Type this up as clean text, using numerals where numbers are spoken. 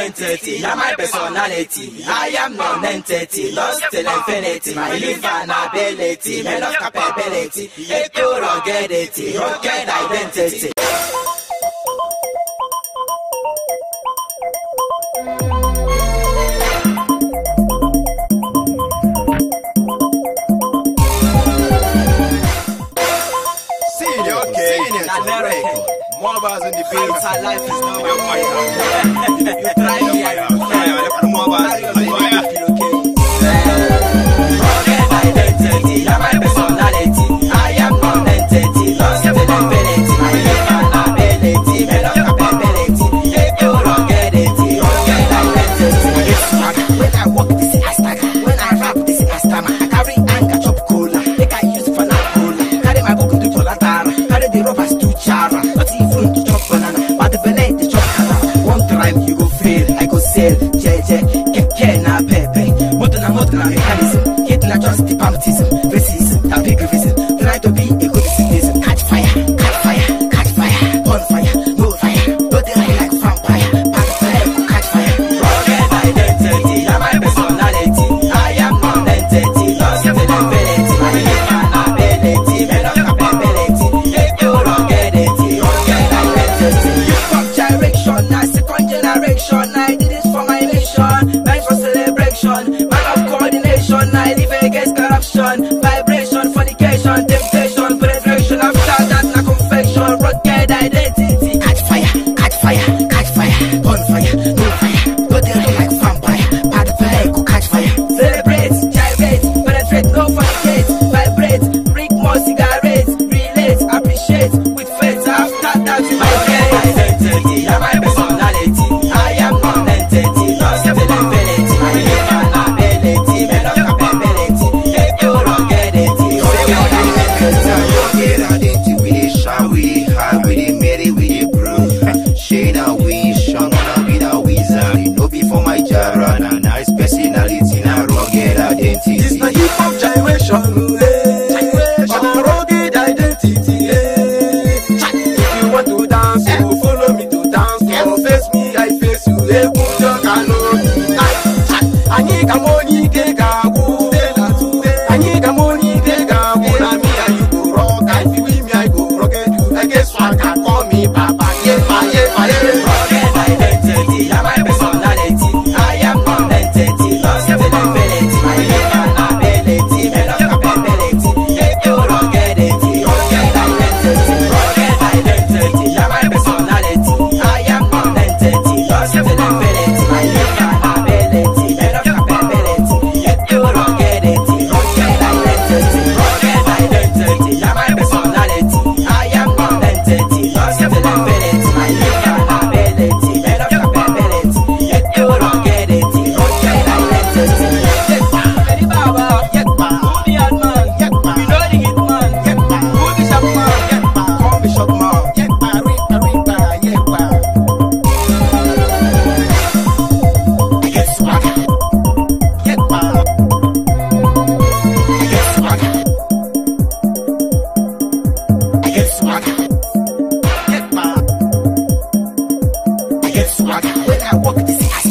identity, you're my personality. I am non-entity, lost till infinity. My life and ability, men of capability. If you don't get it, you don't get identity. More bars in the building. Life is not you try identity, you're my personality. I am non-entity, lost in infinity. My life and ability, men of capability. If you don't get it, you don't get identity. When I walk, this is a stagger. When I rap, this is a stammer. I carry anger, chop cola. They can use it for not cola. Carry my book to Tolatara. Carry the robbers to Chara. Not even to chop banana, but the belly they chop banana. One time you go fail, I go sell. JJ, keke na pepe. Moto na mechanism. Hit na just the baptism. Racism, that big reason. Try to be a good citizen. Catch fire, catch fire, catch fire. On fire, no fire. Don't they like vampire? Pack fire, catch fire. Forget identity, you're my personality. I am non-entity, lost in infinity. My life and ability, men of capability. If you don't get it, you don't get identity. Hip-hop gyration, I second generation. I did this for my nation. Man for celebration, man of coordination. I live against corruption, vibration, fornication, temptation, penetration. After that, na confession. Rugged identity. Catch fire, catch fire, catch fire. On fire, no fire. Don't they like vampire? Bad fire, go catch fire. Celebrate, gyrate, penetrate, no fornicate. Vibrate, drink more cigarettes. Relate, appreciate, with faith. After that, you might get identity, you're my personality. I am non-entity, lost in infinity. My life and ability, men of capability. If you don't get it, you don't get identity. We dey shout, we dey hide, we dey marry, we dey brew. Shade and we shun, wanna be the wizard. You know before my jara, na nice personality, na rugged identity. It's the hip hop gyration, on a rugged identity. If you want to dance, you follow me to dance. You face me, I face you. Kunjo kano, ani kamoni ke gagu, ani kamoni ke gagu. Na me and you go rock, I feel me, I go rock it. I guess one can call me Papa. Forget identity, you're my personality. I am non-entity, lost in infinity. My life and ability, men of capability. If you don't get it, you don't get identity. Forget identity, you're my personality. I am non-entity, lost in infinity. My life and ability, men of capability. If you don't get it, you don't get identity. Forget identity, you're my personality. I am non-entity, lost in infinity. My life and ability, men of capability. If you don't get it, you don't get identity. Ready, Baba, who the hard man? You know the hit man. Who the shop man? Come the shop man. Ripper, I get swagger. I get swagger. I get swagger. When I walk, this is